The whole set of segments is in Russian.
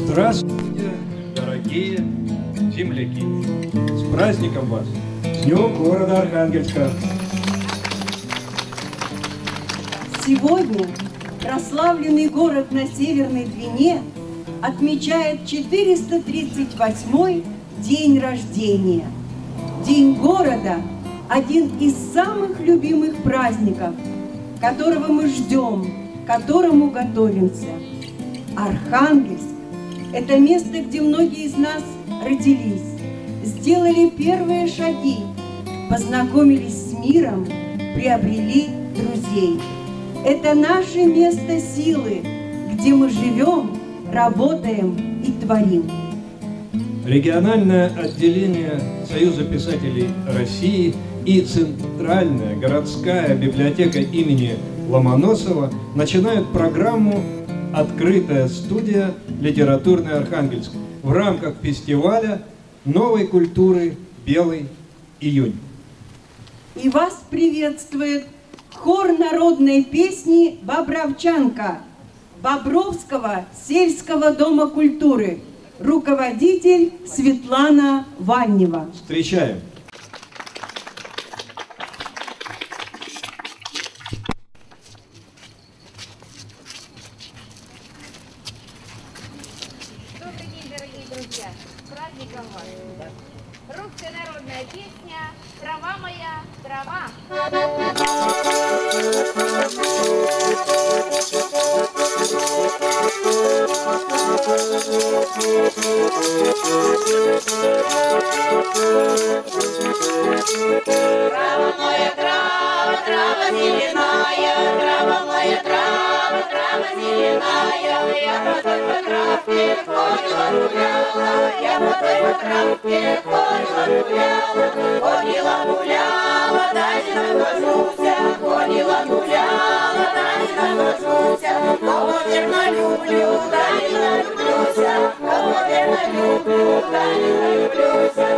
Здравствуйте, дорогие земляки! С праздником вас! С Днем города Архангельска! Сегодня прославленный город на Северной Двине отмечает 438-й день рождения. День города – один из самых любимых праздников, которого мы ждем, к которому готовимся. Архангельск – это место, где многие из нас родились, сделали первые шаги, познакомились с миром, приобрели друзей. Это наше место силы, где мы живем, работаем и творим. Региональное отделение Союза писателей России и Центральная городская библиотека имени Ломоносова начинают программу «Открытая студия. Литературный Архангельск» в рамках фестиваля новой культуры «Белый июнь». И вас приветствует хор народной песни «Бобровчанка» Бобровского сельского дома культуры, руководитель Светлана Ваннева. Встречаем! Добрый день, дорогие друзья! С праздником вас! Русская народная песня «Трава моя, трава». Трава моя, трава, трава зеленая, трава моя, трава, трава зеленая. Я по той по травке ходила гуляла, я по той по травке ходила гуляла, да не нахожуся, ходила гуляла, да не нахожуся. Кого верно люблю, да не налюблюся, кого верно люблю, да не налюблюся.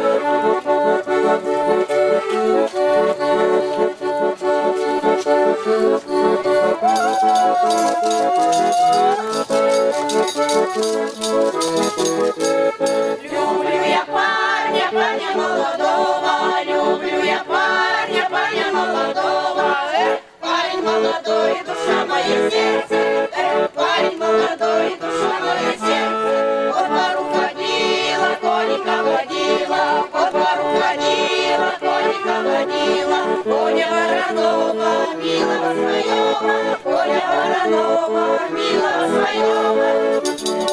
Люблю я парня, парня молодого, люблю я парня, парня молодого. Парень молодой, душа моя сердце, парень молодой, душа моя сердце. По двору ходила, коника водила, по двору ходила, коника водила. Коня Воронова, милого своего, Коня Воронова, милого своего.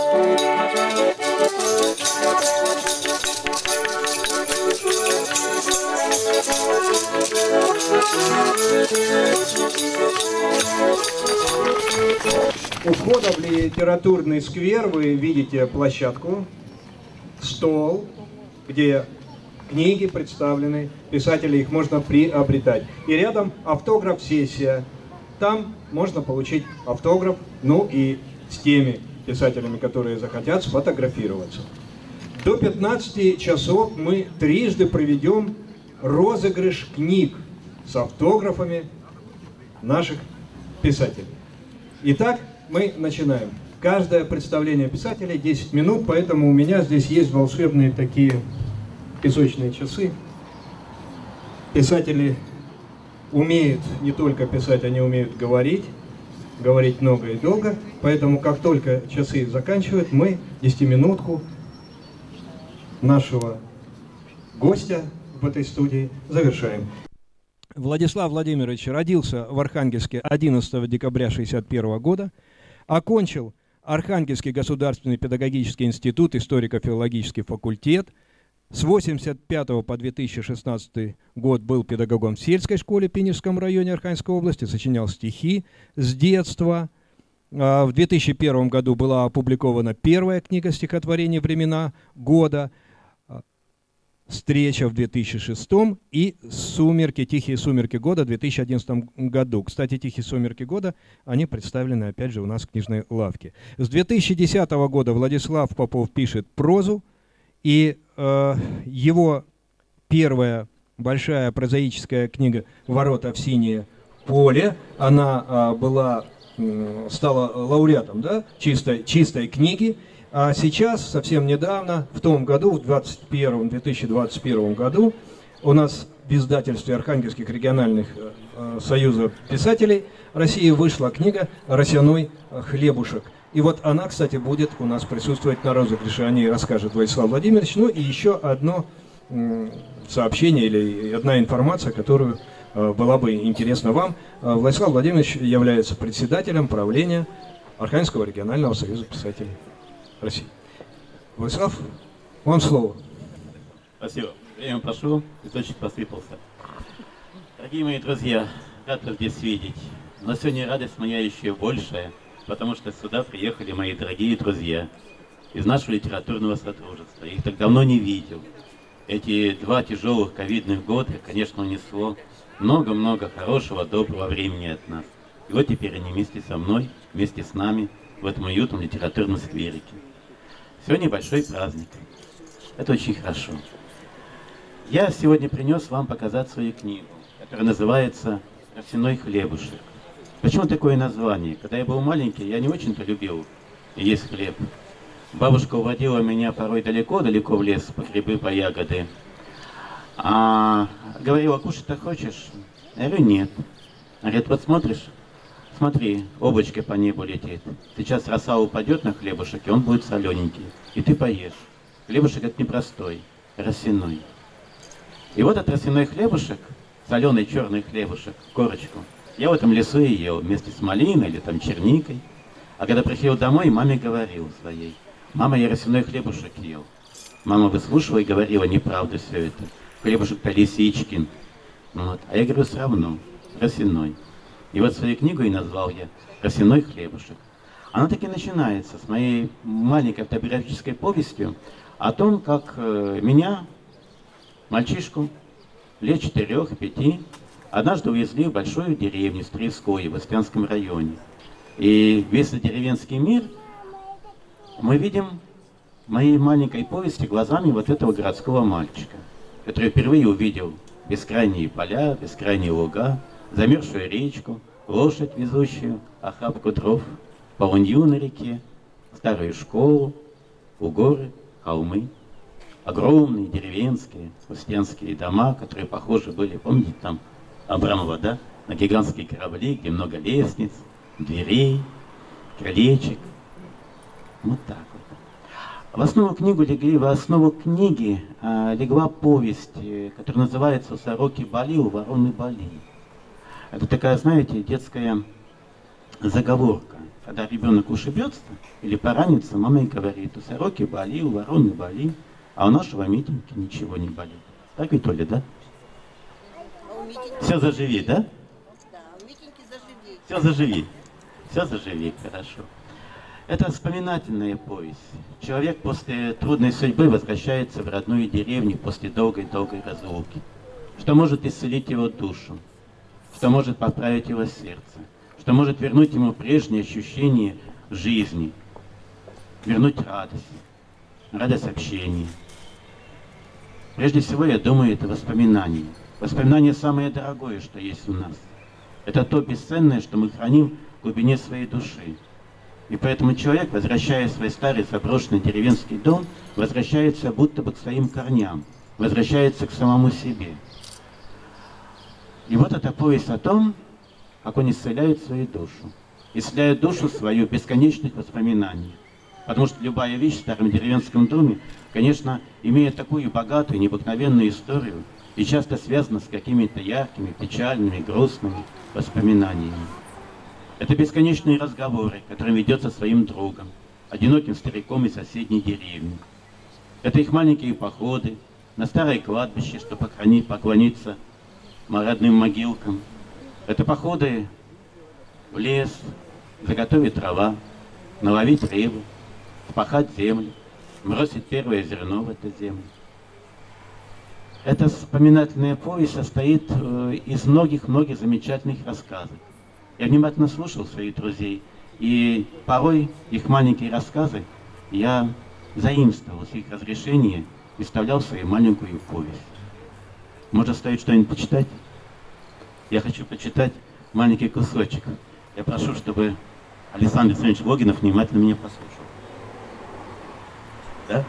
У входа в литературный сквер вы видите площадку, стол, где книги представлены, писатели, их можно приобретать. И рядом автограф-сессия. Там можно получить автограф, ну и с теми писателями, которые захотят сфотографироваться. До 15 часов мы трижды проведем розыгрыш книг с автографами наших писателей. Итак, мы начинаем. Каждое представление писателей 10 минут, поэтому у меня здесь есть волшебные такие песочные часы. Писатели умеют не только писать, они умеют говорить много и долго. Поэтому, как только часы заканчивают, мы 10-минутку нашего гостя в этой студии завершаем. Владислав Владимирович родился в Архангельске 11 декабря 1961 года, окончил Архангельский государственный педагогический институт, историко-филологический факультет. С 1985 по 2016 год был педагогом в сельской школе в Пинежском районе Архангельской области, сочинял стихи с детства. В 2001 году была опубликована первая книга стихотворений «Времена года», «Встреча» в 2006 и «Сумерки», «Тихие сумерки года» в 2011 году. Кстати, «Тихие сумерки года», они представлены опять же у нас в книжной лавке. С 2010 года Владислав Попов пишет прозу, и его первая большая прозаическая книга «Ворота в синее поле», она стала лауреатом, да, чистой книги. А сейчас, совсем недавно, в том году, в 2021 году, у нас в издательстве Архангельских региональных союза писателей России вышла книга «Росяной хлебушек». И вот она, кстати, будет у нас присутствовать на розыгрыше, о ней расскажет Владислав Владимирович. Ну и еще одно сообщение или одна информация, которую была бы интересна вам. Владислав Владимирович является председателем правления Архангельского регионального союза писателей России. Владислав, вам слово. Спасибо. Время прошло, источник посыпался. Дорогие мои друзья, рад вас здесь видеть. Но сегодня радость моя еще большая, потому что сюда приехали мои дорогие друзья из нашего литературного сотрудничества. Я их так давно не видел. Эти 2 тяжелых ковидных года, конечно, унесло много-много хорошего, доброго времени от нас. И вот теперь они вместе со мной, вместе с нами в этом уютном литературном скверике. Сегодня большой праздник. Это очень хорошо. Я сегодня принес вам показать свою книгу, которая называется «Росяной хлебушек». Почему такое название? Когда я был маленький, я не очень-то любил есть хлеб. Бабушка уводила меня порой далеко-далеко в лес, по грибы, по ягоды. А говорила: кушать-то хочешь? Я говорю: нет. Говорит: вот смотришь, смотри, облачко по небу летит. Сейчас роса упадет на хлебушек, и он будет солененький. И ты поешь. Хлебушек это непростой, росяной. И вот этот росяной хлебушек, соленый черный хлебушек, корочку, я в этом лесу и ел вместе с малиной или там черникой. А когда приходил домой, маме говорил своей: мама, я росяной хлебушек ел. Мама выслушивала и говорила: неправда все это. Хлебушек-то Лисичкин. Вот. А я говорю: все равно, росяной. И вот свою книгу и назвал я «Росяной хлебушек». Она таки начинается с моей маленькой автобиографической повестью о том, как меня, мальчишку, лет 4-5, однажды увезли в большую деревню Стрельское в Остянском районе. И весь деревенский мир мы видим в моей маленькой повести глазами вот этого городского мальчика, который впервые увидел бескрайние поля, бескрайние луга, замерзшую речку, лошадь, везущую охапку дров, полынью на реке, старую школу, горы, холмы, огромные деревенские, устенские дома, которые похожи были, помните, там Абрамова, да, на гигантские корабли, где много лестниц, дверей, крылечек. Вот так вот. В основу книги легла повесть, которая называется «У сороки Бали, у вороны Бали». Это такая, знаете, детская заговорка. Когда ребенок ушибется или поранится, мама ей говорит: у сороки Бали, у вороны Бали, а у нашего Митеньки ничего не болит. Так ведь, Оля, да? Все заживи, да? Да, у Митеньки заживи. Все заживи. Все заживи, хорошо. Это вспоминательная повесть. Человек после трудной судьбы возвращается в родную деревню после долгой-долгой разлуки. Что может исцелить его душу, что может поправить его сердце, что может вернуть ему прежние ощущения жизни, вернуть радость общения. Прежде всего, я думаю, это воспоминание. Воспоминание самое дорогое, что есть у нас. Это то бесценное, что мы храним в глубине своей души. И поэтому человек, возвращаясь в свой старый заброшенный деревенский дом, возвращается будто бы к своим корням, возвращается к самому себе. И вот эта повесть о том, как он исцеляет свою душу. Исцеляет душу свою в бесконечных воспоминаниях. Потому что любая вещь в старом деревенском доме, конечно, имеет такую богатую, необыкновенную историю и часто связана с какими-то яркими, печальными, грустными воспоминаниями. Это бесконечные разговоры, которые ведет со своим другом, одиноким стариком из соседней деревни. Это их маленькие походы на старое кладбище, чтобы поклониться родным могилкам. Это походы в лес, заготовить дрова, наловить рыбу, впахать землю, бросить первое зерно в эту землю. Эта вспоминательная повесть состоит из многих-многих замечательных рассказов. Я внимательно слушал своих друзей, и порой их маленькие рассказы я заимствовал с их разрешения и вставлял в свою маленькую повесть. Может, стоит что-нибудь почитать? Я хочу почитать маленький кусочек. Я прошу, чтобы Александр Александрович Логинов внимательно меня послушал. да?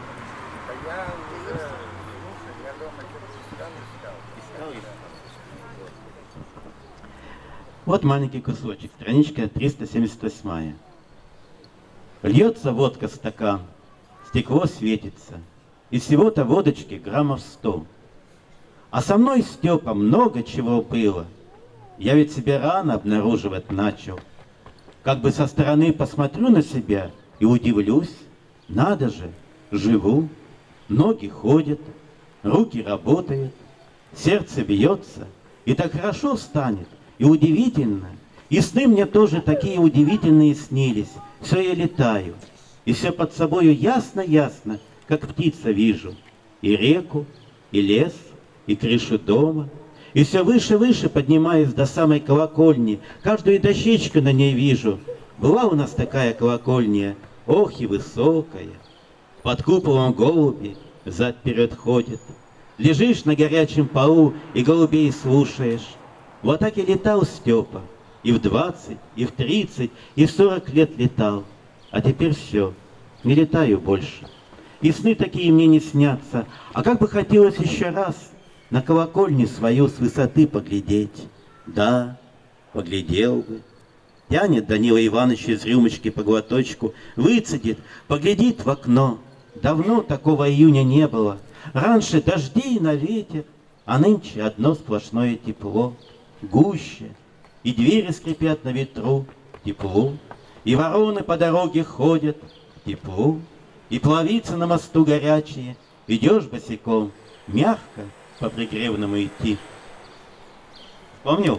Вот маленький кусочек, страничка 378. Льется водка в стакан, стекло светится, и всего-то водочки граммов 100. А со мной, Степа, много чего было. Я ведь себя рано обнаруживать начал. Как бы со стороны посмотрю на себя и удивлюсь. Надо же, живу, ноги ходят, руки работают, сердце бьется, и так хорошо станет, и удивительно. И сны мне тоже такие удивительные снились. Все я летаю, и все под собою ясно-ясно, как птица вижу. И реку, и лес, и крышу дома, и все выше-выше поднимаюсь до самой колокольни, каждую дощечку на ней вижу. Была у нас такая колокольня, ох и высокая, под куполом голуби взад-вперед ходят. Лежишь на горячем полу и голубей слушаешь. Вот так и летал Степа, и в 20, и в 30, и в 40 лет летал. А теперь все, не летаю больше. И сны такие мне не снятся, а как бы хотелось еще раз на колокольню свою с высоты поглядеть. Да, поглядел бы. Тянет Данила Иванович из рюмочки по глоточку, выцедит, поглядит в окно. Давно такого июня не было. Раньше дожди на ветер, а нынче одно сплошное тепло. Гуще, и двери скрипят на ветру, тепло. И вороны по дороге ходят, тепло. И плавицы на мосту горячие, идешь босиком, мягко по пригревному идти. Вспомнил?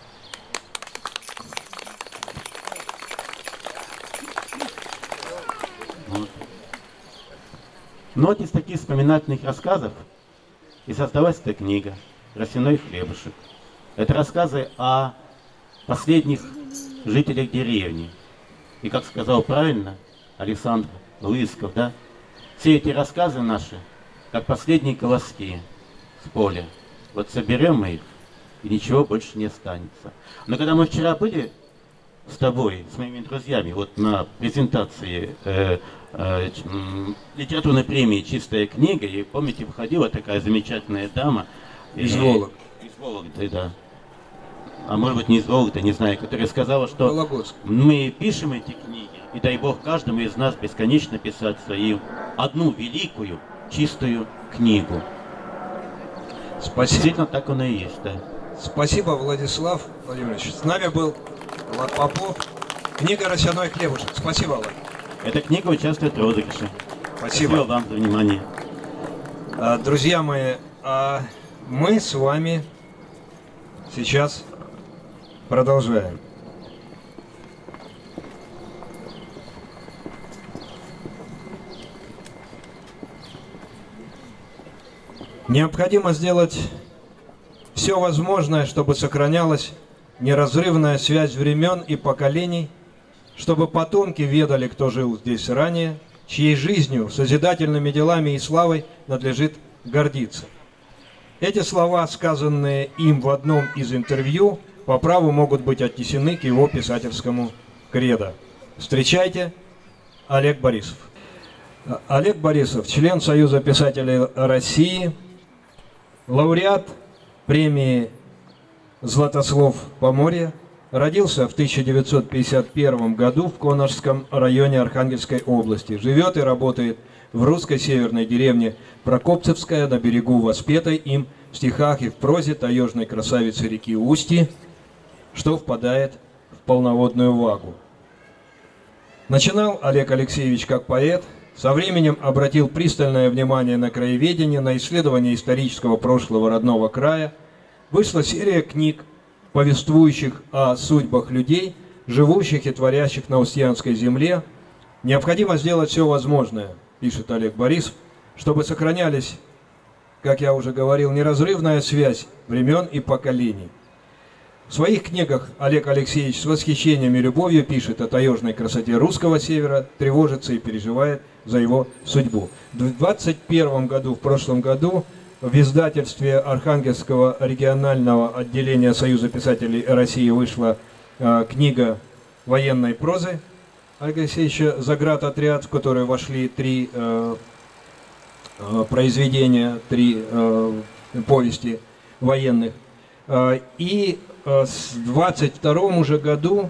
Вот. Но вот из таких вспоминательных рассказов и создалась эта книга «Росяной хлебушек». Это рассказы о последних жителях деревни. И, как сказал правильно Александр Лысков, да, все эти рассказы наши, как последние колоски с поля. Вот соберем мы их, и ничего больше не останется. Но когда мы вчера были с тобой, с моими друзьями, вот на презентации литературной премии «Чистая книга», и помните, выходила такая замечательная дама из Вологды. Из Вологды, да. А может быть, не из Вологды, не знаю, которая сказала, что Вологодск. Мы пишем эти книги, и дай Бог каждому из нас бесконечно писать свою одну великую, чистую книгу. Спасибо. Действительно, так оно и есть, да. Спасибо, Владислав Владимирович. С нами был Влад Попов. Книга «Росяной хлебушек». Спасибо, Влад. Эта книга участвует в розыгрыше. Спасибо вам за внимание. Друзья мои, мы с вами сейчас продолжаем. Необходимо сделать все возможное, чтобы сохранялась неразрывная связь времен и поколений, чтобы потомки ведали, кто жил здесь ранее, чьей жизнью, созидательными делами и славой надлежит гордиться. Эти слова, сказанные им в одном из интервью, по праву могут быть отнесены к его писательскому кредо. Встречайте, Олег Борисов. Олег Борисов, член Союза писателей России, лауреат премии «Златослов Поморье», родился в 1951 году в Коношском районе Архангельской области. Живет и работает в русской северной деревне Прокопцевская на берегу воспетой им в стихах и в прозе таежной красавицы реки Устьи, что впадает в полноводную Вагу. Начинал Олег Алексеевич как поэт, со временем обратил пристальное внимание на краеведение, на исследование исторического прошлого родного края. Вышла серия книг, повествующих о судьбах людей, живущих и творящих на Устьянской земле. Необходимо сделать все возможное, пишет Олег Борисов, чтобы сохранялись, как я уже говорил, неразрывная связь времен и поколений. В своих книгах Олег Алексеевич с восхищением и любовью пишет о таежной красоте русского севера, тревожится и переживает за его судьбу. В 2021 году, в прошлом году, в издательстве Архангельского регионального отделения Союза писателей России вышла книга военной прозы Олега Алексеевича «Заградотряд», в которую вошли 3 произведения, 3 повести военных. И с 22 уже году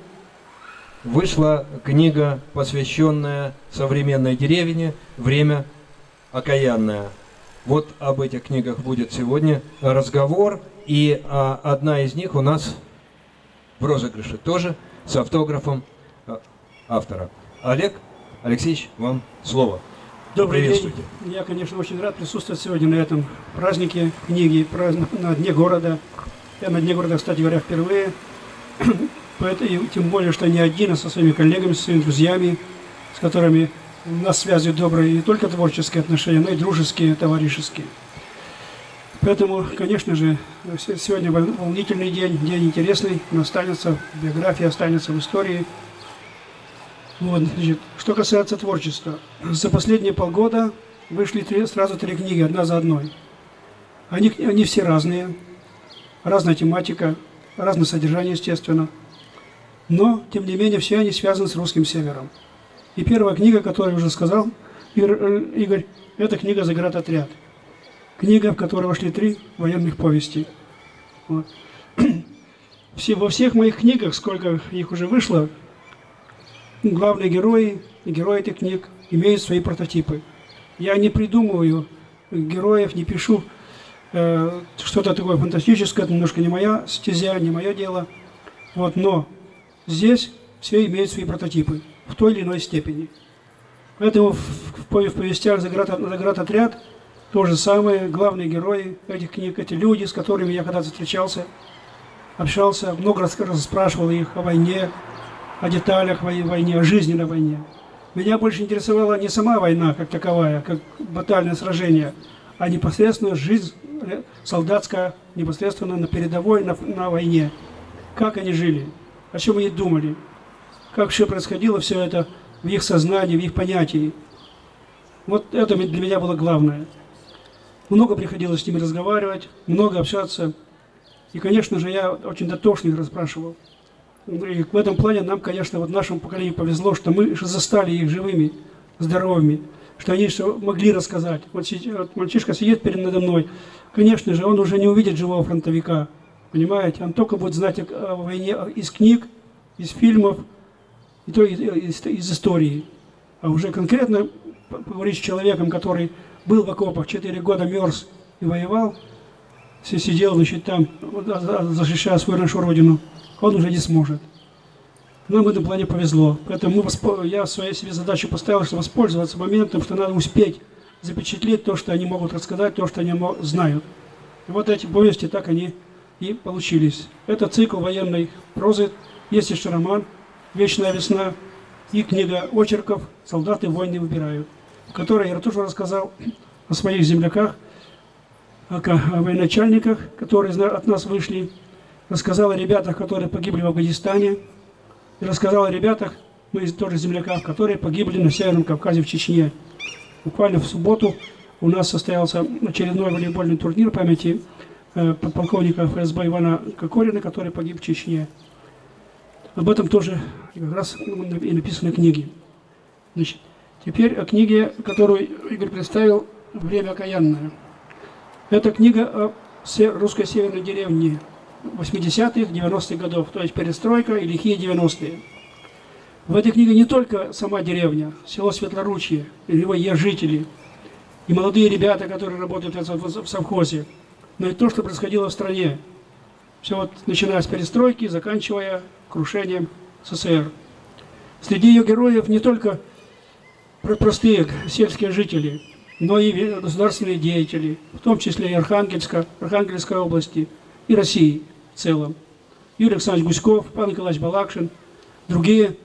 вышла книга, посвященная современной деревне «Время окаянное». Вот об этих книгах будет сегодня разговор, и одна из них у нас в розыгрыше тоже с автографом автора. Олег Алексеевич, вам слово. Добрый день. Я, конечно, очень рад присутствовать сегодня на этом празднике книги, на Дне города. Я на Дне города, кстати говоря, впервые. И тем более, что не один, а со своими коллегами, со своими друзьями, с которыми у нас связи добрые, не только творческие отношения, но и дружеские, товарищеские. Поэтому, конечно же, сегодня волнительный день, день интересный, он останется в биографии, останется в истории. Вот, значит, что касается творчества. За последние полгода вышли сразу 3 книги, одна за одной. Они все разные, разная тематика, разное содержание, естественно. Но, тем не менее, все они связаны с русским севером. И первая книга, которую уже сказал Игорь, это книга «Заградотряд». Книга, в которой вошли 3 военных повести. Вот. Во всех моих книгах, сколько их уже вышло, главные герои и герои этих книг имеют свои прототипы. Я не придумываю героев, не пишу что-то такое фантастическое, это немножко не моя стезя, не мое дело. Вот, но здесь все имеют свои прототипы в той или иной степени. Поэтому в повестях «Заградотряд» то же самое, главные герои этих книг, эти люди, с которыми я когда-то встречался, общался, много раз спрашивал их о войне, о деталях войны, о жизни на войне. Меня больше интересовала не сама война как таковая, как батальное сражение, а непосредственно жизнь солдатская, непосредственно на передовой, на войне. Как они жили, о чем они думали, как все происходило, все это в их сознании, в их понятии. Вот это для меня было главное. Много приходилось с ними разговаривать, много общаться. И, конечно же, я очень дотошно их расспрашивал. И в этом плане нам, конечно, вот нашему поколению повезло, что мы застали их живыми, здоровыми, что они могли рассказать. Вот мальчишка сидит надо мной, конечно же, он уже не увидит живого фронтовика, понимаете? Он только будет знать о войне из книг, из фильмов, и то из истории. А уже конкретно поговорить с человеком, который был в окопах, 4 года мерз и воевал, сидел, значит, там, защищая свою нашу родину, он уже не сможет. Нам в этом плане повезло. Поэтому я своей себе задачу поставил, что воспользоваться моментом, что надо успеть запечатлеть то, что они могут рассказать, то, что они знают. И вот эти повести, так они и получились. Это цикл военной прозы, есть еще роман «Вечная весна» и книга очерков «Солдаты войны выбирают», в которой я тоже рассказал о своих земляках, о военачальниках, которые от нас вышли, рассказал о ребятах, которые погибли в Афганистане, и рассказал о ребятах, мы тоже земляках, которые погибли на Северном Кавказе, в Чечне. Буквально в субботу у нас состоялся очередной волейбольный турнир памяти подполковника ФСБ Ивана Кокорина, который погиб в Чечне. Об этом тоже как раз и написаны книги. Значит, теперь о книге, которую Игорь представил, «Время окаянное». Это книга о русской северной деревне 80-х, 90-х годов, то есть перестройка и лихие 90-е. В этой книге не только сама деревня, село Светлоручье, его жители, и молодые ребята, которые работают в совхозе, но и то, что происходило в стране. Все вот, начиная с перестройки, заканчивая крушением СССР. Среди ее героев не только простые сельские жители, но и государственные деятели, в том числе и Архангельской области, и России в целом. Юрий Александрович Гуськов, Павел Николаевич Балакшин, другие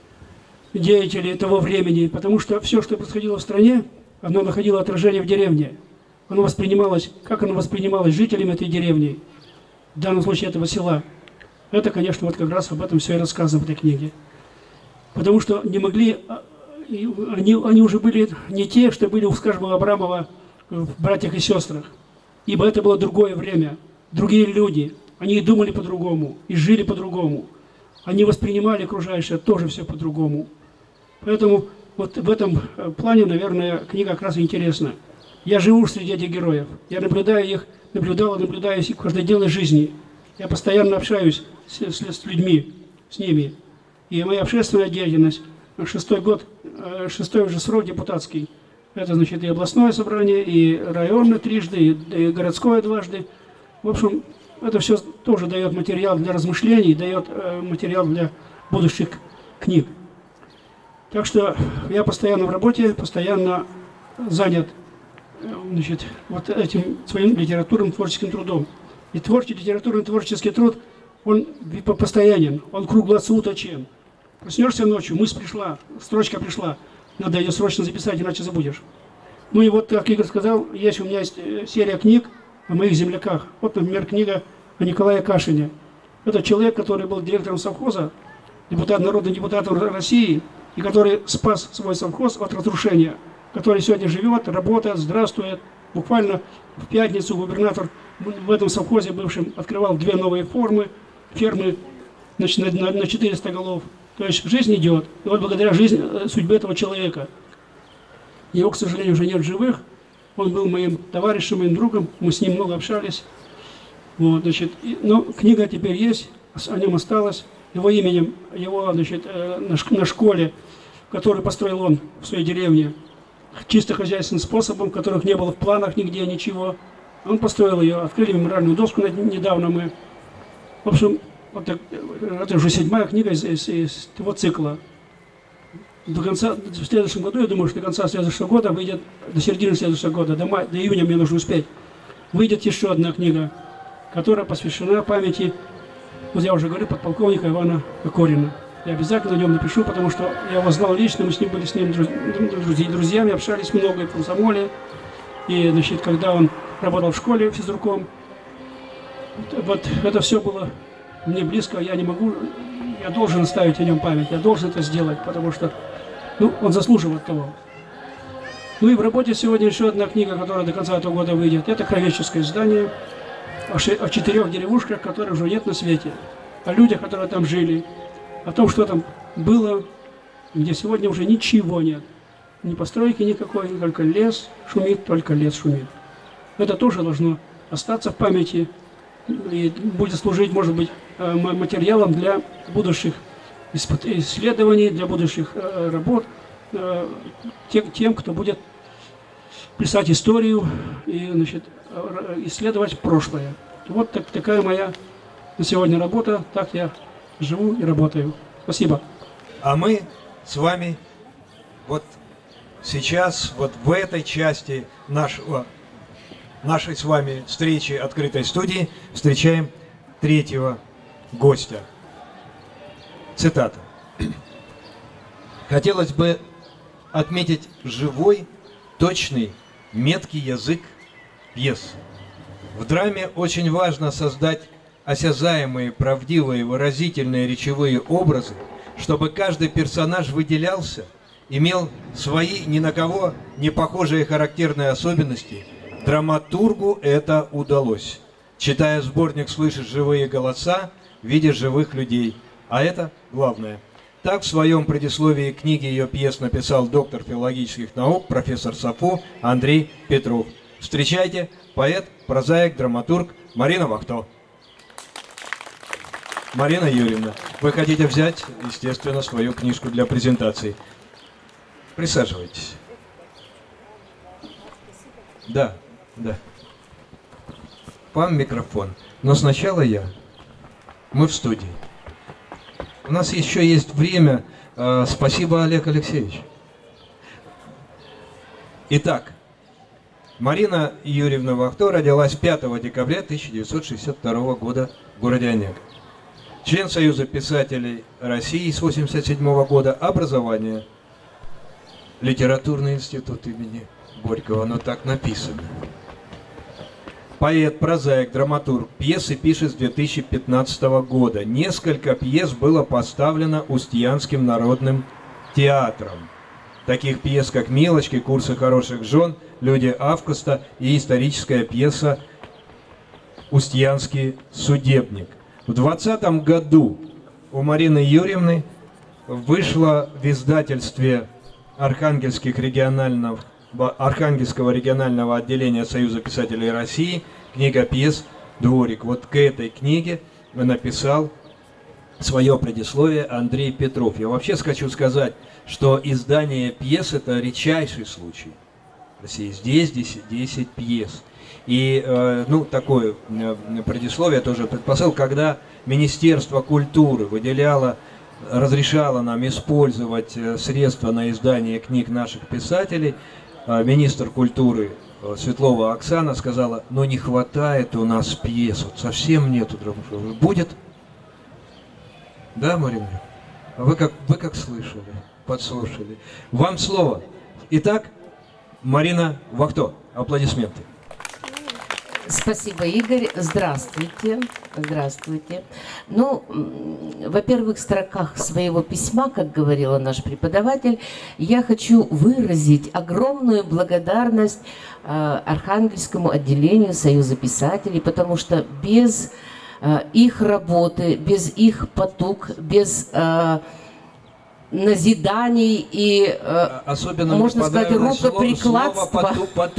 деятели того времени, потому что все, что происходило в стране, оно находило отражение в деревне. Оно воспринималось, как оно воспринималось жителями этой деревни, в данном случае этого села. Это, конечно, вот как раз об этом все и рассказано в этой книге. Потому что не могли, они уже были не те, что были, скажем, у Абрамова в «Братьях и сестрах», ибо это было другое время, другие люди, они и думали по-другому, и жили по-другому, они воспринимали окружающее тоже все по-другому. Поэтому вот в этом плане, наверное, книга как раз интересна. Я живу среди этих героев. Я наблюдаю их, наблюдаю их в каждодневной жизни. Я постоянно общаюсь с людьми, с ними. И моя общественная деятельность, 6-й год, 6-й уже срок депутатский. Это значит и областное собрание, и районное трижды, и городское дважды. В общем, это все тоже дает материал для размышлений, дает материал для будущих книг. Так что я постоянно в работе, постоянно занят, значит, вот этим своим литературным творческим трудом. И литературный творческий труд, он постоянен, он круглосуточен. Проснешься ночью, мысль пришла, строчка пришла, надо ее срочно записать, иначе забудешь. Ну и вот, как Игорь сказал, у меня есть серия книг о моих земляках. Вот, например, книга о Николае Кашине. Это человек, который был директором совхоза, народным депутатом России, и который спас свой совхоз от разрушения, который сегодня живет, работает, здравствует. Буквально в пятницу губернатор в этом совхозе бывшем открывал 2 новые фермы, значит, на 400 голов. То есть жизнь идет. И вот благодаря судьбе этого человека. Его, к сожалению, уже нет в живых. Он был моим товарищем, моим другом. Мы с ним много общались. Вот, значит, но книга теперь есть, о нем осталось. Его именем, значит, на школе, которую построил он в своей деревне, чисто хозяйственным способом, которых не было в планах нигде, ничего. Он построил ее, открыли мемориальную доску недавно мы. В общем, вот это уже 7-я книга из его цикла. В следующем году, я думаю, что до конца следующего года выйдет, до середины следующего года, до июня мне нужно успеть, выйдет еще одна книга, которая посвящена памяти, вот я уже говорю, подполковника Ивана Кокорина. Я обязательно о нем напишу, потому что я его знал лично, мы были с ним друзьями, общались много и в комсомоле. И, значит, когда он работал в школе физруком, вот это все было мне близко, я не могу, я должен оставить о нем память, я должен это сделать, потому что, он заслуживает того. Ну и в работе сегодня еще одна книга, которая до конца этого года выйдет. Это кровеческое издание о 4 деревушках, которых уже нет на свете, о людях, которые там жили, о том, что там было, где сегодня уже ничего нет. Ни постройки никакой, только лес шумит, только лес шумит. Это тоже должно остаться в памяти и будет служить, может быть, материалом для будущих исследований, для будущих работ, тем, кто будет писать историю и, значит, исследовать прошлое. Вот такая моя на сегодня работа, так я живу и работаю. Спасибо. А мы с вами вот сейчас, вот в этой части нашей с вами встречи открытой студии встречаем 3-го гостя. Цитата. Хотелось бы отметить живой, точный, меткий язык пьес. В драме очень важно создать осязаемые, правдивые, выразительные речевые образы, чтобы каждый персонаж выделялся, имел свои ни на кого не похожие характерные особенности. Драматургу это удалось. Читая сборник, слышишь живые голоса, видишь живых людей. А это главное. Так в своем предисловии книги ее пьес написал доктор филологических наук, профессор САФУ Андрей Петров. Встречайте, поэт, прозаик, драматург Марина Вахто. Марина Юрьевна, вы хотите взять, естественно, свою книжку для презентации. Присаживайтесь. Да. Вам микрофон. Но сначала я. Мы в студии. У нас еще есть время. Спасибо, Олег Алексеевич. Итак, Марина Юрьевна Вахто родилась 5 декабря 1962 года в городе Онега. Член Союза писателей России с 1987 года. Образование. Литературный институт имени Горького. Оно так написано. Поэт, прозаик, драматург. Пьесы пишет с 2015 года. Несколько пьес было поставлено Устьянским народным театром. Таких пьес, как «Милочки», «Курсы хороших жен», «Люди Августа» и историческая пьеса «Устьянский судебник». В 2020 году у Марины Юрьевны вышла в издательстве Архангельских региональных Архангельского регионального отделения Союза писателей России, книга пьес «Дворик». Вот к этой книге написал свое предисловие Андрей Петров. Я вообще хочу сказать, что издание пьес – это редчайший случай в России. Здесь 10 пьес. И, ну, такое предисловие тоже предпосыл, когда Министерство культуры разрешало нам использовать средства на издание книг наших писателей, министр культуры Светлова Оксана сказала: ну не хватает у нас пьес, вот совсем нету драматургии. Будет? Да, Марина? А вы как слышали, подслушали. Вам слово. Итак, Марина Вахто. Аплодисменты. Спасибо, Игорь. Здравствуйте. Здравствуйте. Ну, во-первых, в строках своего письма, как говорила наш преподаватель, я хочу выразить огромную благодарность Архангельскому отделению Союза писателей, потому что без их работы, без их потуг, без назиданий и, особенно можно сказать, рукоприкладства.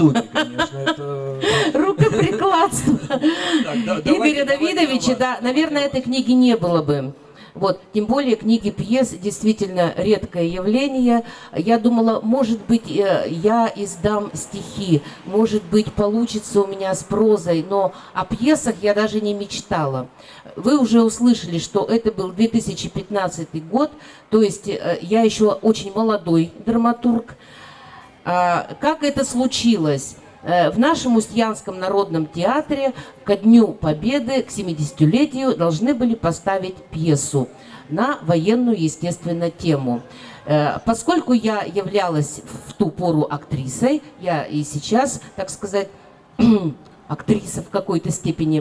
Рукоприкладства Игоря Давидовича, да, наверное, этой книги не было бы. Вот, тем более книги пьес действительно редкое явление. Я думала, может быть, я издам стихи, может быть, получится у меня с прозой, но о пьесах я даже не мечтала. Вы уже услышали, что это был 2015 год, то есть я еще очень молодой драматург. Как это случилось? В нашем Устьянском народном театре ко Дню Победы, к 70-летию, должны были поставить пьесу на военную, естественно, тему. Поскольку я являлась в ту пору актрисой, я и сейчас, так сказать, актриса в какой-то степени,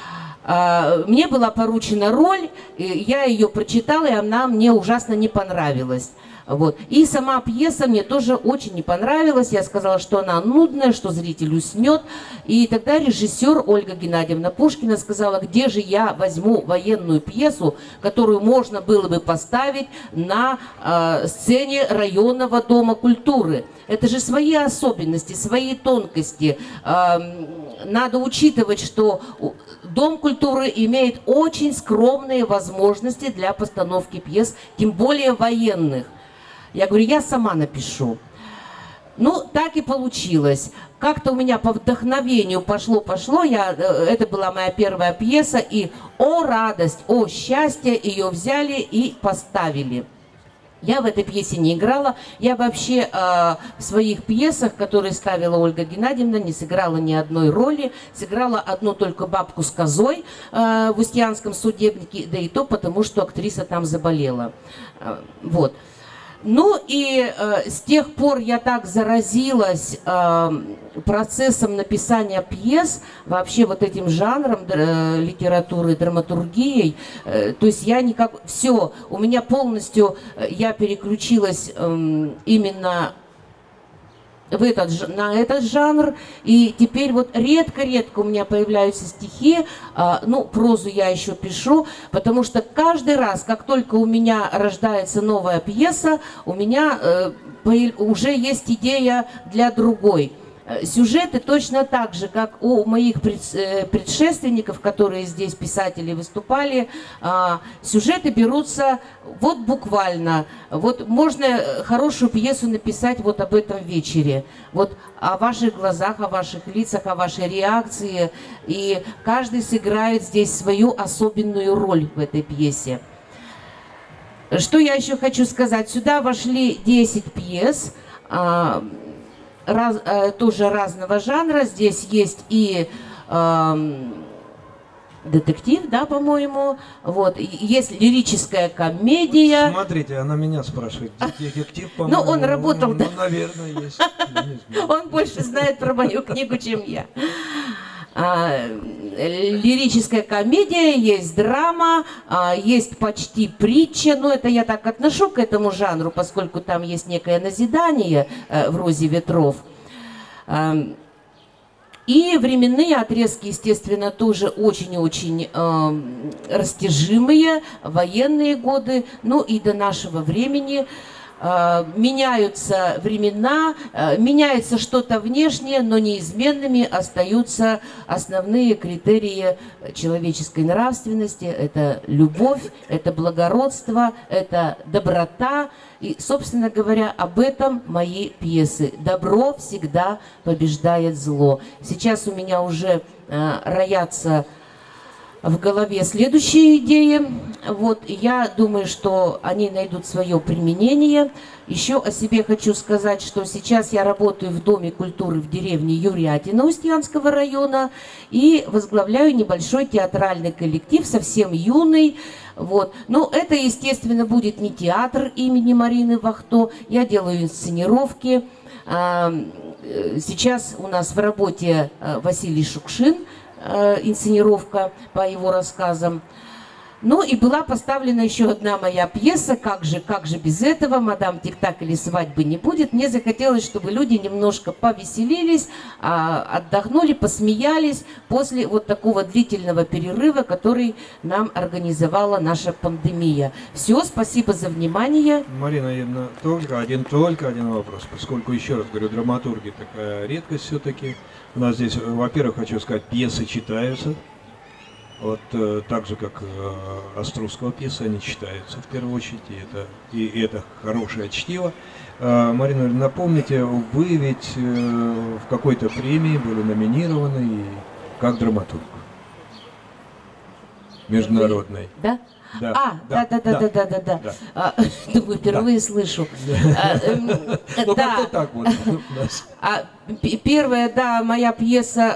мне была поручена роль, я ее прочитала, и она мне ужасно не понравилась. Вот. И сама пьеса мне тоже очень не понравилась. Я сказала, что она нудная, что зритель уснет. И тогда режиссер Ольга Геннадьевна Пушкина сказала: где же я возьму военную пьесу, которую можно было бы поставить на сцене районного дома культуры. Это же свои особенности, свои тонкости. Надо учитывать, что Дом культуры имеет очень скромные возможности для постановки пьес, тем более военных. Я говорю, я сама напишу. Ну, так и получилось. Как-то у меня по вдохновению пошло. Это была моя первая пьеса, и о радость, о счастье, ее взяли и поставили. Я в этой пьесе не играла. Я вообще в своих пьесах, которые ставила Ольга Геннадьевна, не сыграла ни одной роли. Сыграла одну только бабку с козой в Устьянском судебнике, да и то потому, что актриса там заболела. Вот. Ну и с тех пор я так заразилась процессом написания пьес, вообще вот этим жанром литературы, драматургией. То есть я никак... Все, у меня полностью... Я переключилась именно на этот жанр, и теперь вот редко-редко у меня появляются стихи, ну, прозу я еще пишу, потому что каждый раз, как только у меня рождается новая пьеса, у меня уже есть идея для другой. Сюжеты точно так же, как у моих предшественников, которые здесь писатели выступали, сюжеты берутся вот буквально. Вот можно хорошую пьесу написать вот об этом вечере, вот о ваших глазах, о ваших лицах, о вашей реакции. И каждый сыграет здесь свою особенную роль в этой пьесе. Что я еще хочу сказать? Сюда вошли 10 пьес, тоже разного жанра. Здесь есть и детектив, да, по-моему. Вот. Есть лирическая комедия. Смотрите, она меня спрашивает. Детектив, по-моему. Ну, он работал, ну, да. Наверное, есть. Он больше знает про мою книгу, чем я. Лирическая комедия, есть драма, есть почти притча, но это я так отношу к этому жанру, поскольку там есть некое назидание в «Розе ветров». И временные отрезки, естественно, тоже очень-очень растяжимые, военные годы, ну и до нашего времени. меняются времена, меняется что-то внешнее, но неизменными остаются основные критерии человеческой нравственности. Это любовь, это благородство, это доброта. И, собственно говоря, об этом мои пьесы. Добро всегда побеждает зло. Сейчас у меня уже роятся в голове следующие идеи. Вот, я думаю, что они найдут свое применение. Еще о себе хочу сказать, что сейчас я работаю в Доме культуры в деревне Юрятино Устьянского района и возглавляю небольшой театральный коллектив, совсем юный. Вот. Но это, естественно, будет не театр имени Марины Вахто. Я делаю инсценировки. Сейчас у нас в работе Василий Шукшин, инсценировка по его рассказам. Ну и была поставлена еще одна моя пьеса как же без этого, «Мадам Тик-так» или «Свадьбы не будет». Мне захотелось, чтобы люди немножко повеселились, отдохнули, посмеялись после вот такого длительного перерыва, который нам организовала наша пандемия. Все, спасибо за внимание. Марина Ивановна, только один вопрос, поскольку, еще раз говорю, драматурги такая редкость все-таки. У нас здесь, во-первых, хочу сказать, пьесы читаются. Вот так же, как Острусского пьесы, они читаются в первую очередь, и это хорошее чтиво. Марина Ивановна, напомните, вы ведь в какой-то премии были номинированы и как драматург международной. Да? Да. Да. Думаю, впервые слышу. Ну, как-то так вот. Первая, да, моя пьеса,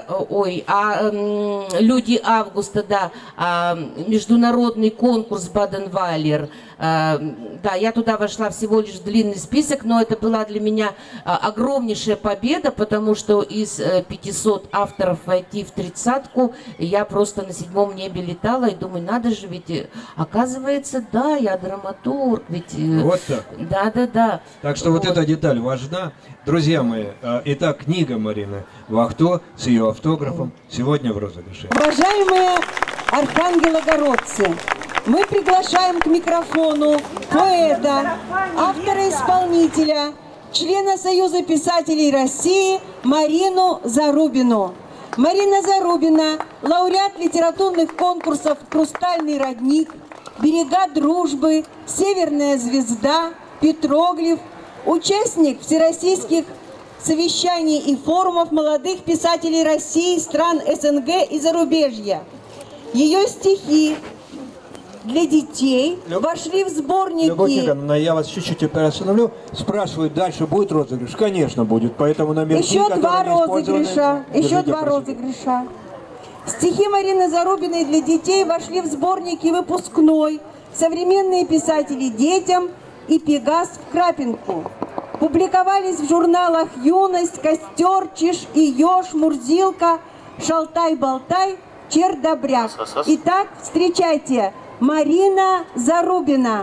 «Люди августа», да, международный конкурс Баден-Вайлер. Да, я туда вошла всего лишь в длинный список, но это была для меня огромнейшая победа, потому что из 500 авторов войти в 30-ку я просто на 7-м небе летала и думаю, надо же, ведь оказывается, да, я драматург, ведь... Вот так. Да. Так что вот эта деталь важна. Друзья мои, итак, книга Марины Вахто с ее автографом сегодня в розыгрыше. Уважаемые архангелогородцы, мы приглашаем к микрофону поэта, автора-исполнителя, члена Союза писателей России Марину Зарубину. Марина Зарубина – лауреат литературных конкурсов «Хрустальный родник», «Берега дружбы», «Северная звезда», «Петроглиф», участник всероссийских совещаний и форумов молодых писателей России, стран СНГ и зарубежья. Ее стихи для детей вошли в сборники... Любовь Николаевна, я вас чуть-чуть остановлю. Спрашивают, дальше будет розыгрыш? Конечно, будет. Поэтому номер Еще два розыгрыша. Стихи Марины Зарубиной для детей вошли в сборники «Выпускной», «Современные писатели детям» и «Пегас в крапинку». Публиковались в журналах «Юность», «Костер», «Чиж и Ёж», «Мурзилка», «Шалтай-болтай», «Чердобряк». Итак, встречайте, Марина Зарубина.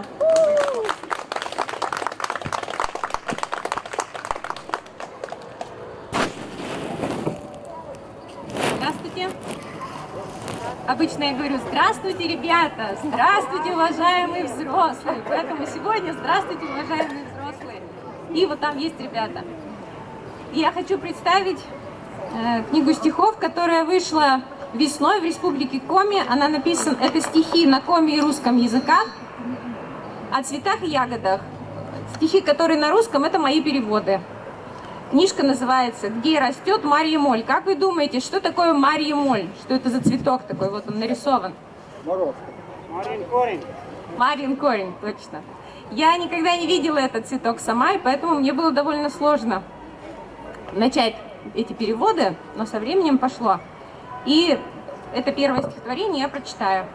Здравствуйте. Обычно я говорю: здравствуйте, ребята, здравствуйте, уважаемые взрослые. Поэтому сегодня здравствуйте, уважаемые взрослые. И вот там есть ребята. И я хочу представить книгу стихов, которая вышла весной в Республике Коми. Она написана, это стихи на коми и русском языках о цветах и ягодах. Стихи, которые на русском, это мои переводы. Книжка называется «Где растет Марья моль». Как вы думаете, что такое Марья моль? Что это за цветок такой? Вот он нарисован. Марьин корень. Марьин корень, точно. Я никогда не видела этот цветок сама, и поэтому мне было довольно сложно начать эти переводы, но со временем пошло. И это первое стихотворение я прочитаю.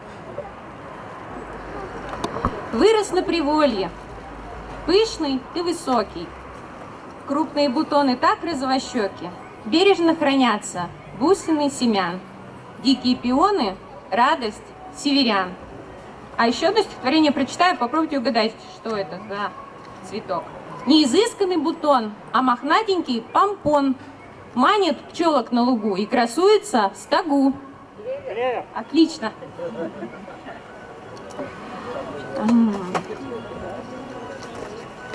Вырос на Приволье, пышный и высокий. Крупные бутоны так розовощеки, бережно хранятся бусины семян. Дикие пионы — радость северян. А еще одно стихотворение прочитаю, попробуйте угадать, что это за цветок. Не изысканный бутон, а мохнатенький помпон. Манит пчелок на лугу и красуется в стогу. Отлично.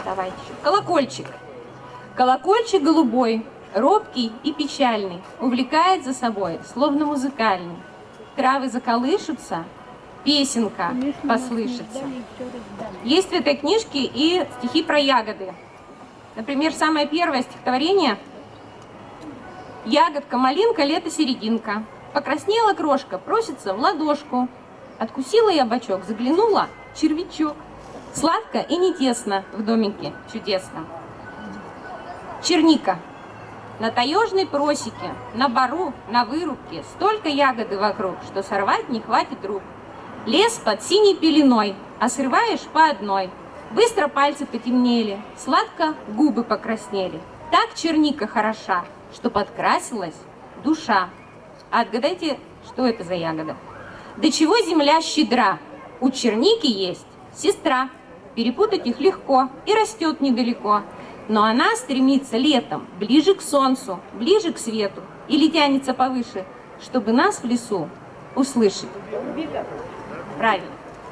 Давайте еще. Колокольчик. Колокольчик голубой, робкий и печальный, увлекает за собой, словно музыкальный. Травы заколышутся, песенка послышится. Есть в этой книжке и стихи про ягоды. Например, самое первое стихотворение: «Ягодка, малинка, лето, серединка. Покраснела крошка, просится в ладошку. Откусила я бочок, заглянула, червячок. Сладко и не тесно в домике чудесном». Черника. На таежной просеке, на бару, на вырубке столько ягоды вокруг, что сорвать не хватит рук. Лес под синей пеленой, а срываешь по одной. Быстро пальцы потемнели, сладко губы покраснели. Так черника хороша, что подкрасилась душа. А отгадайте, что это за ягода? До чего земля щедра? У черники есть сестра. Перепутать их легко и растет недалеко. Но она стремится летом ближе к солнцу, ближе к свету, или тянется повыше, чтобы нас в лесу услышать. Правильно.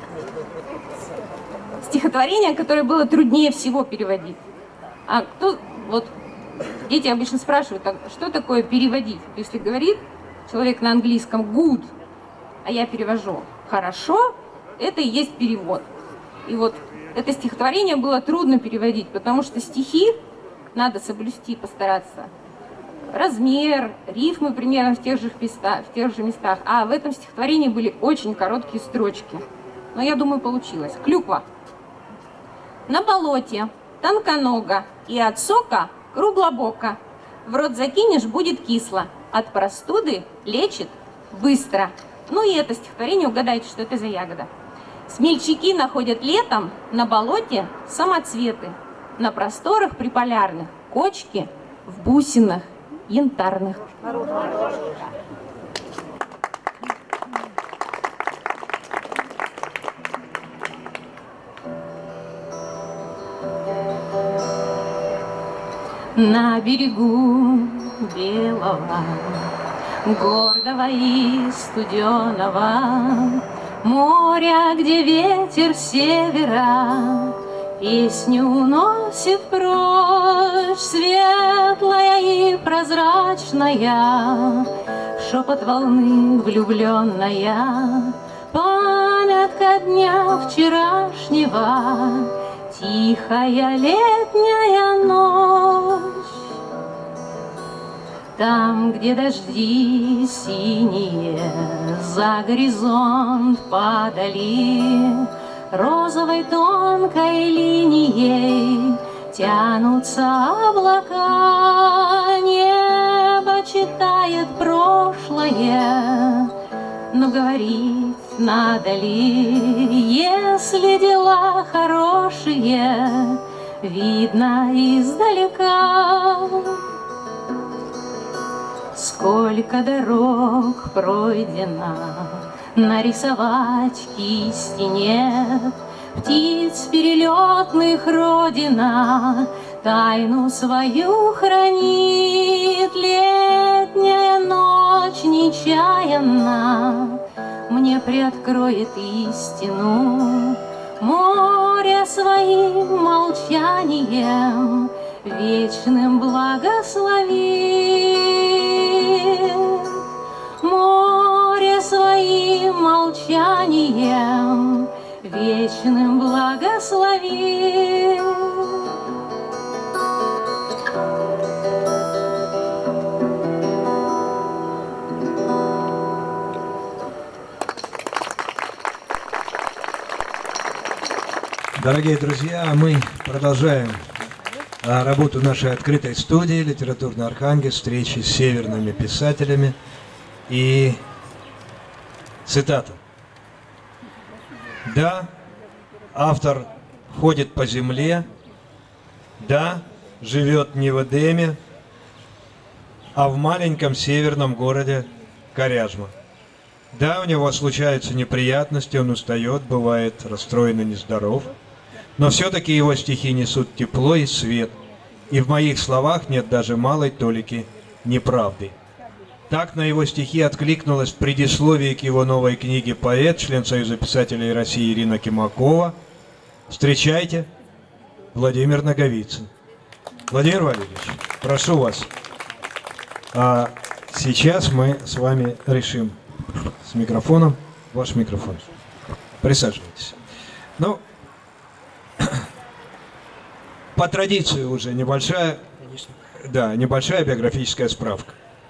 Стихотворение, которое было труднее всего переводить. А кто, вот, дети обычно спрашивают, а что такое переводить? Если говорит человек на английском good, а я перевожу хорошо, это и есть перевод. И вот это стихотворение было трудно переводить, потому что стихи надо соблюсти, постараться. Размер, рифмы примерно в тех же местах. А в этом стихотворении были очень короткие строчки. Но я думаю, получилось. Клюква. На болоте тонконога и от сока круглобока. В рот закинешь, будет кисло. От простуды лечит быстро. Ну и это стихотворение, угадайте, что это за ягода. Смельчаки находят летом на болоте самоцветы, на просторах приполярных кочки в бусинах янтарных. На берегу белого, гордого и студеного моря, где ветер севера песню уносит прочь, светлая и прозрачная, шепот волны влюбленная, памятка дня вчерашнего, тихая летняя ночь. Там, где дожди синие за горизонт падали, розовой тонкой линией тянутся облака. Небо читает прошлое, но говорить надо ли, если дела хорошие видно издалека. Сколько дорог пройдено, нарисовать кисти нет. Птиц перелетных родина тайну свою хранит. Летняя ночь нечаянно мне приоткроет истину. Море своим молчанием вечным благословит. Море своим молчанием вечным благословит. Дорогие друзья, мы продолжаем работу нашей открытой студии «Литературный Архангельск», встречи с северными писателями. И цитата. Да, автор ходит по земле, да, живет не в Эдеме, а в маленьком северном городе Коряжма. Да, у него случаются неприятности, он устает, бывает расстроен и нездоров, но все-таки его стихи несут тепло и свет, и в моих словах нет даже малой толики неправды. Так на его стихи откликнулась в предисловии к его новой книге поэт, член Союза писателей России Ирина Кимакова. Встречайте, Владимир Наговицын. Владимир Валерьевич, прошу вас. А сейчас мы с вами решим с микрофоном. Ваш микрофон. Присаживайтесь. Ну, по традиции уже небольшая, да, небольшая биографическая справка.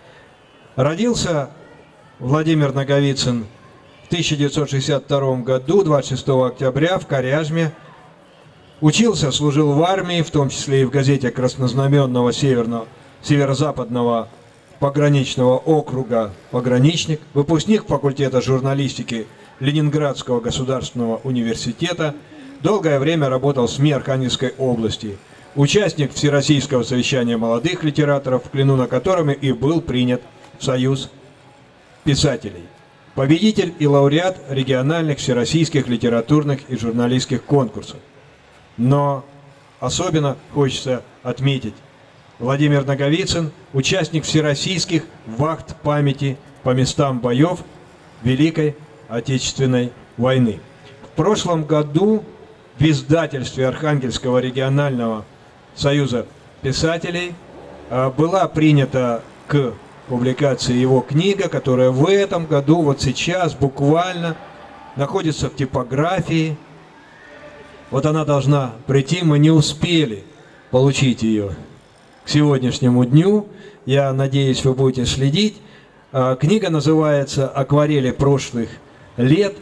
Родился Владимир Наговицын в 1962 году, 26 октября, в Коряжме. Учился, служил в армии, в том числе и в газете Краснознаменного северо-западного пограничного округа «Пограничник», выпускник факультета журналистики Ленинградского государственного университета, долгое время работал в СМИ Архангельской области, участник Всероссийского совещания молодых литераторов, в плену на котором и был принят в Союз писателей, победитель и лауреат региональных всероссийских литературных и журналистских конкурсов. Но особенно хочется отметить: Владимир Наговицын – участник всероссийских вахт памяти по местам боев Великой Отечественной войны. В прошлом году в издательстве Архангельского регионального союза писателей была принята к публикации его книга, которая в этом году, вот сейчас, буквально находится в типографии. Вот она должна прийти, мы не успели получить ее к сегодняшнему дню. Я надеюсь, вы будете следить. Книга называется «Акварели прошлых лет».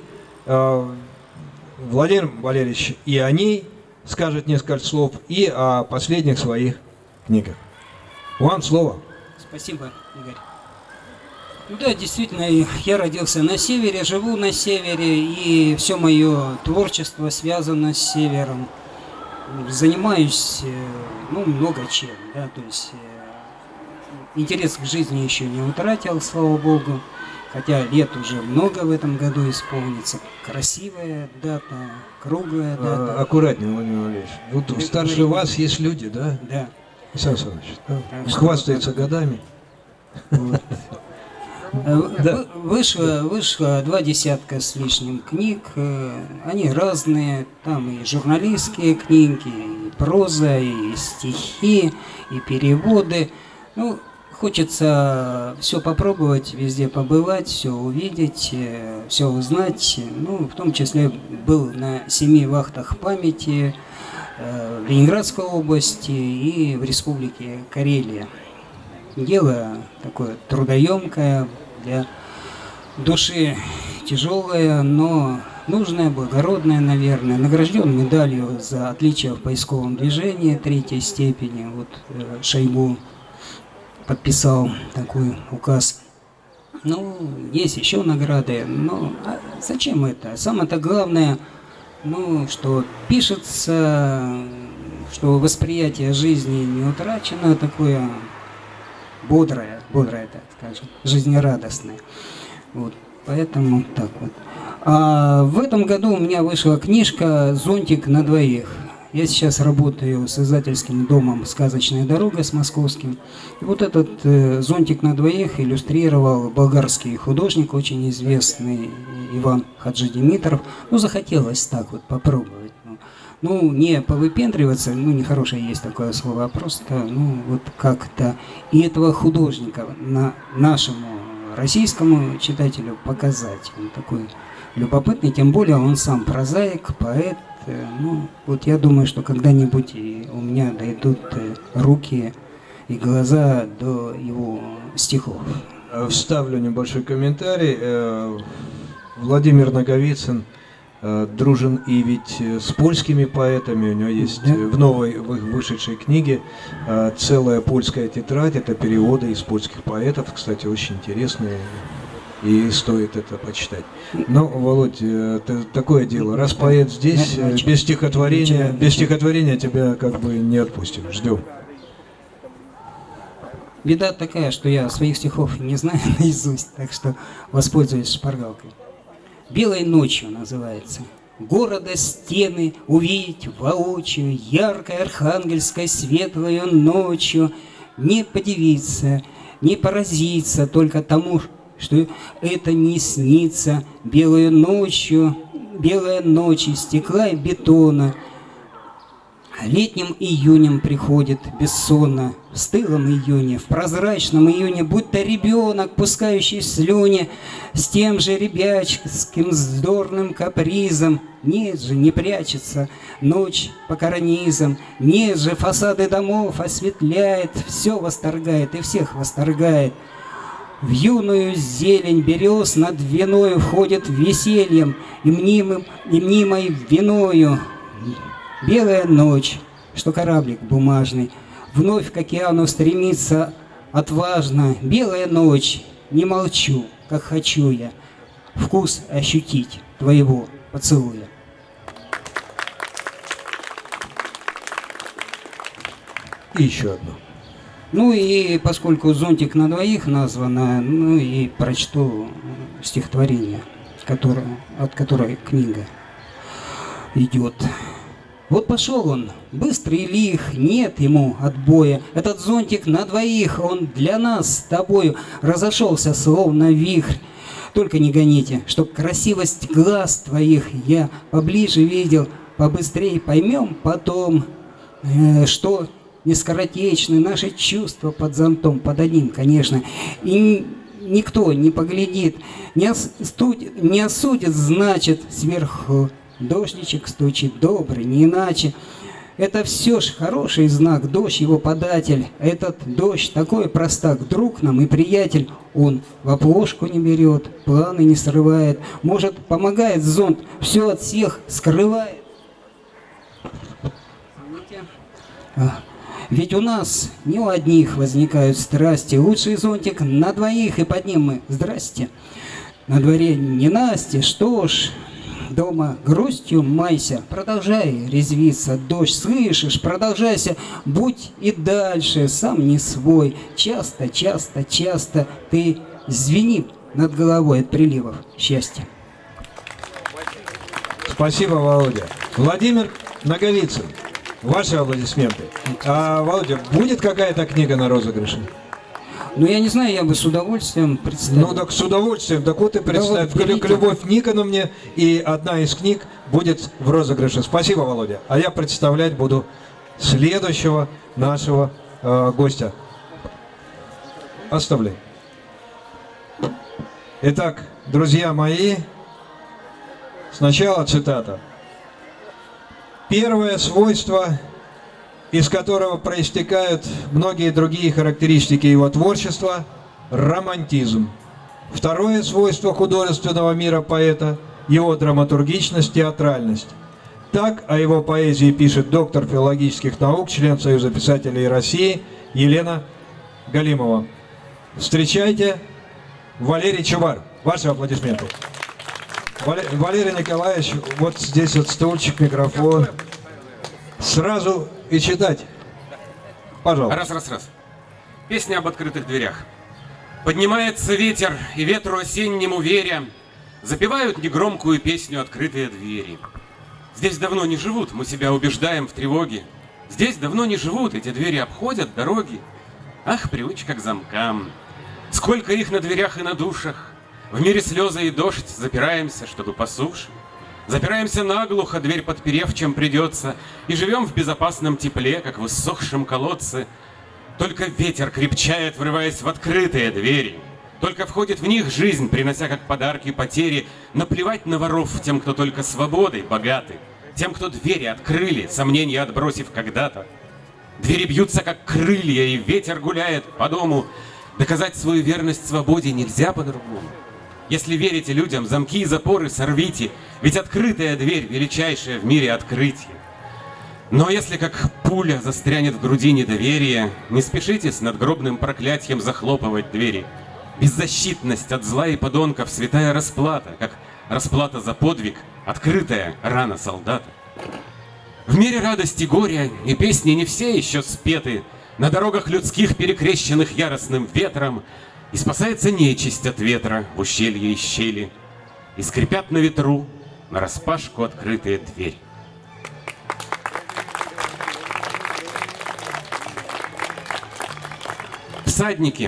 Владимир Валерьевич и о ней скажет несколько слов, и о последних своих книгах. Вам слово. Спасибо, Игорь. Ну да, действительно, я родился на севере, живу на севере, и все мое творчество связано с севером. Занимаюсь, ну, много чем, да, то есть интерес к жизни еще не утратил, слава богу, хотя лет уже много в этом году исполнится. Красивая дата, круглая дата. Аккуратнее, Владимир Валерьевич. Вот старше вас есть люди, да? Да. Александр Александрович, хвастается годами. Вот. Да. Вышло 20 с лишним книг, они разные, там и журналистские книги, и проза, и стихи, и переводы. Ну, хочется все попробовать, везде побывать, все увидеть, все узнать. Ну, в том числе был на 7 вахтах памяти в Ленинградской области и в Республике Карелия. Дело такое трудоемкое, для души тяжелое, но нужное, благородное, наверное. Награжден медалью за отличие в поисковом движении 3-й степени. Вот Шойгу подписал такой указ. Ну, есть еще награды, но зачем это? Самое-то главное, ну, что пишется, что восприятие жизни не утрачено, такое бодрое, так скажем, жизнерадостное. Вот, поэтому так вот. А в этом году у меня вышла книжка «Зонтик на двоих». Я сейчас работаю с издательским домом «Сказочная дорога» с московским. И вот этот «Зонтик на двоих» иллюстрировал болгарский художник, очень известный Иван Хаджидимитров. Ну, захотелось так вот попробовать. Ну, не повыпендриваться, ну, нехорошее есть такое слово, а просто, ну, вот как-то и этого художника нашему российскому читателю показать. Он такой любопытный, тем более он сам прозаик, поэт. Ну, вот я думаю, что когда-нибудь у меня дойдут руки и глаза до его стихов. Вставлю небольшой комментарий. Владимир Наговицын дружен и ведь с польскими поэтами. У него есть в новой вышедшей книге целая польская тетрадь. Это переводы из польских поэтов, кстати, очень интересные, и стоит это почитать. Ну, Володь, такое дело. Раз поэт здесь, без стихотворения тебя как бы не отпустим. Ждем. Беда такая, что я своих стихов не знаю наизусть, так что воспользуюсь шпаргалкой. «Белой ночью» называется. Города стены увидеть воочию, яркой архангельской светлою ночью, не подивиться, не поразиться только тому, что это не снится. Белую ночью, белая ночь из стекла и бетона, Летним июнем приходит бессонно, в стылом июне, в прозрачном июне, будто ребенок, пускающий слюни, с тем же ребяческим вздорным капризом. Нет же, не прячется ночь по карнизам, нет же, фасады домов осветляет, все восторгает и всех восторгает. В юную зелень берез над Двиною входит весельем и мнимой виною. Белая ночь, что кораблик бумажный, вновь к океану стремится отважно. Белая ночь, не молчу, как хочу я, вкус ощутить твоего поцелуя. И еще одно. Ну и поскольку «Зонтик на двоих» названо, ну и прочту стихотворение, от которой книга идет. Вот пошел он, быстрый и лих, нет ему отбоя. Этот зонтик на двоих, он для нас с тобою разошелся, словно вихрь. Только не гоните, чтоб красивость глаз твоих я поближе видел, побыстрее поймем потом, что не скоротечны наши чувства под зонтом, под одним, конечно. И никто не поглядит, не осудит, значит, сверху. Дождичек стучит добрый, не иначе. Это все ж хороший знак, дождь его податель. Этот дождь такой простак, друг нам и приятель. Он в оплошку не берет, планы не срывает. Может, помогает зонт, все от всех скрывает. Ведь у нас не у одних возникают страсти. Лучший зонтик на двоих, и под ним мы здрасте. На дворе ненастье, что ж... Дома грустью майся, продолжай резвиться, дождь, слышишь, продолжайся, будь и дальше, сам не свой. Часто, часто, часто ты звени над головой от приливов счастья. Спасибо, Володя. Владимир Наговицын, ваши аплодисменты. А, Володя, будет какая-то книга на розыгрыше? Ну, я не знаю, я бы с удовольствием представил. Ну, так с удовольствием. Так вот и представь. Любовь Никоновне, и одна из книг будет в розыгрыше. Спасибо, Володя. А я представлять буду следующего нашего гостя. Оставляй. Итак, друзья мои, сначала цитата. Первое свойство, из которого проистекают многие другие характеристики его творчества – романтизм. Второе свойство художественного мира поэта – его драматургичность, театральность. Так о его поэзии пишет доктор филологических наук, член Союза писателей России Елена Галимова. Встречайте, Валерий Чубар. Ваши аплодисменты. Валерий Николаевич, вот здесь вот стульчик, микрофон. Сразу и читать. Пожалуйста. Раз. Песня об открытых дверях. Поднимается ветер, и ветру осеннему веря запевают негромкую песню открытые двери. Здесь давно не живут, мы себя убеждаем в тревоге. Здесь давно не живут, эти двери обходят дороги. Ах, привычка к замкам. Сколько их на дверях и на душах. В мире слезы и дождь, запираемся, чтобы по суше. Запираемся наглухо, дверь подперев, чем придется, и живем в безопасном тепле, как в иссохшем колодце. Только ветер крепчает, врываясь в открытые двери. Только входит в них жизнь, принося как подарки потери. Наплевать на воров тем, кто только свободой богаты, тем, кто двери открыли, сомнения отбросив когда-то. Двери бьются, как крылья, и ветер гуляет по дому. Доказать свою верность свободе нельзя по-другому. Если верите людям, замки и запоры сорвите, ведь открытая дверь — величайшее в мире открытие. Но если как пуля застрянет в груди недоверие, не спешите с надгробным проклятием захлопывать двери. Беззащитность от зла и подонков — святая расплата, как расплата за подвиг, открытая рана солдата. В мире радости, горя и песни не все еще спеты, на дорогах людских, перекрещенных яростным ветром, и спасается нечисть от ветра в ущелье и щели, и скрипят на ветру нараспашку открытые двери. Всадники.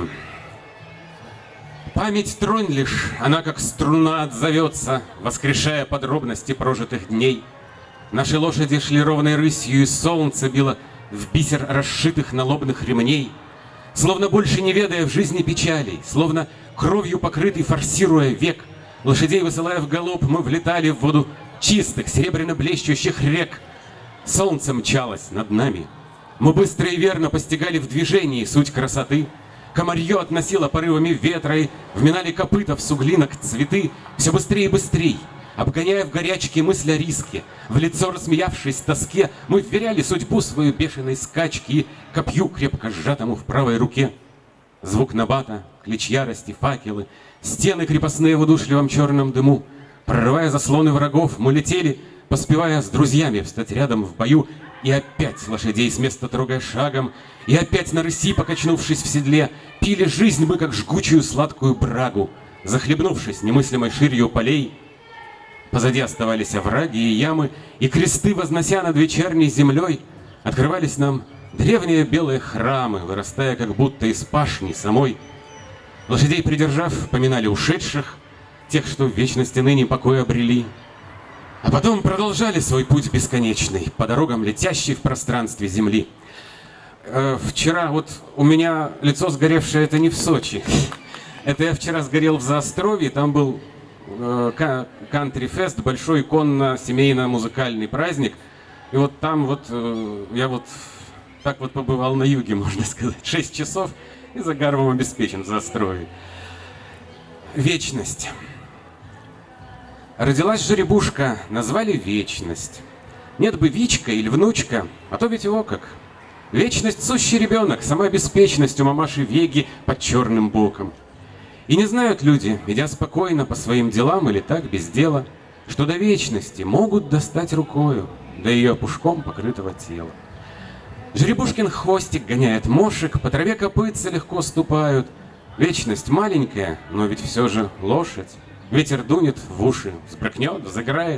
Память тронь лишь, она как струна отзовется, воскрешая подробности прожитых дней. Наши лошади шли ровной рысью, и солнце било в бисер расшитых налобных ремней. Словно больше не ведая в жизни печалей, словно кровью покрытый, форсируя век, лошадей высылая в галоп, мы влетали в воду чистых, серебряно блещущих рек. Солнце мчалось над нами. Мы быстро и верно постигали в движении суть красоты. Комарье относило порывами ветра, и вминали копыта в суглинок цветы. Все быстрее и быстрее, обгоняя в горячке мысль о риске. В лицо рассмеявшись в тоске, мы вверяли судьбу свою бешеной скачки и копью, крепко сжатому в правой руке. Звук набата, клич ярости, факелы, стены крепостные в удушливом черном дыму. Прорывая заслоны врагов, мы летели, поспевая с друзьями встать рядом в бою. И опять лошадей с места трогая шагом, и опять на рыси, покачнувшись в седле, пили жизнь мы, как жгучую сладкую брагу. Захлебнувшись немыслимой ширью полей, позади оставались овраги и ямы, и кресты, вознося над вечерней землей, открывались нам древние белые храмы, вырастая как будто из пашни самой. Лошадей придержав, поминали ушедших, тех, что в вечности ныне покой обрели. А потом продолжали свой путь бесконечный, по дорогам, летящей в пространстве земли. Вчера вот у меня лицо сгоревшее, это не в Сочи. Это я вчера сгорел в Заостровье, там был кантри-фест, большой конно-семейно-музыкальный праздник. И вот там вот я вот так вот побывал на юге, можно сказать. 6 часов и загаром обеспечен в Заостровье. Вечность. Родилась жеребушка, назвали Вечность. Нет бы Вичка или внучка, а то ведь его как. Вечность сущий ребенок, сама беспечность у мамаши Веги под черным боком. И не знают люди, идя спокойно по своим делам или так без дела, что до вечности могут достать рукою до ее пушком покрытого тела. Жеребушкин хвостик гоняет мошек, по траве копытца легко ступают. Вечность маленькая, но ведь все же лошадь. Ветер дунет в уши, взбрыкнет, загорает.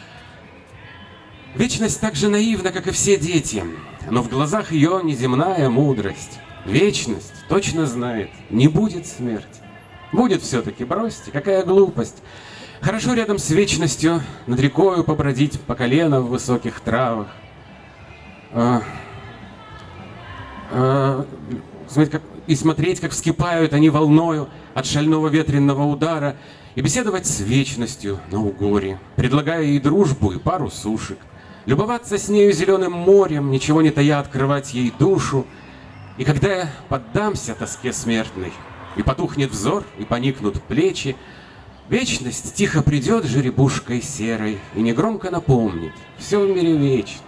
Вечность так же наивна, как и все дети, но в глазах ее неземная мудрость. Вечность точно знает, не будет смерти. Будет все-таки, бросьте, какая глупость. Хорошо рядом с вечностью над рекою побродить по колено в высоких травах. Смотреть, как вскипают они волною от шального ветренного удара, и беседовать с вечностью на угоре, предлагая ей дружбу и пару сушек, любоваться с нею зеленым морем, ничего не тая открывать ей душу. И когда я поддамся тоске смертной, и потухнет взор, и поникнут плечи, вечность тихо придет жеребушкой серой и негромко напомнит: все в мире вечно.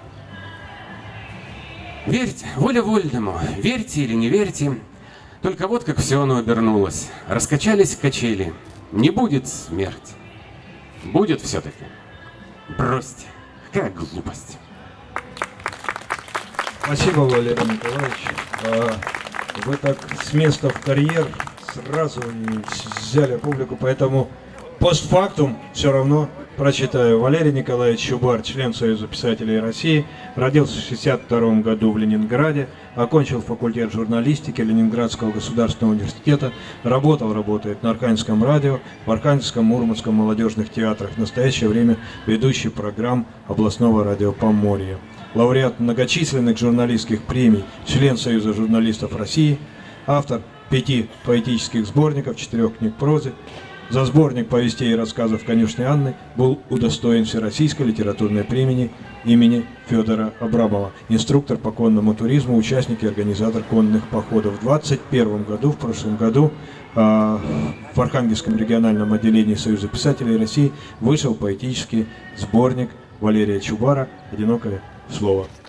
Верьте, воля вольному, верьте или не верьте, только вот как все оно обернулось. Раскачались качели. Не будет смерти. Будет все-таки. Бросьте. Какая глупость. Спасибо, Валерий Николаевич. Вы так с места в карьер сразу взяли публику, поэтому постфактум все равно прочитаю. Валерий Николаевич Чубар, член Союза писателей России, родился в 1962 году в Ленинграде, окончил факультет журналистики Ленинградского государственного университета, работает на Архангельском радио, в Архангельском, Мурманском молодежных театрах, в настоящее время ведущий программ областного радио Поморья. Лауреат многочисленных журналистских премий, член Союза журналистов России, автор 5 поэтических сборников, 4 книг прозы. За сборник повестей и рассказов «Конюшни Анны» был удостоен Всероссийской литературной премии имени Федора Абрамова. Инструктор по конному туризму, участник и организатор конных походов. В 2021 году, в прошлом году, в Архангельском региональном отделении Союза писателей России вышел поэтический сборник Валерия Чубара «Одинокое слово».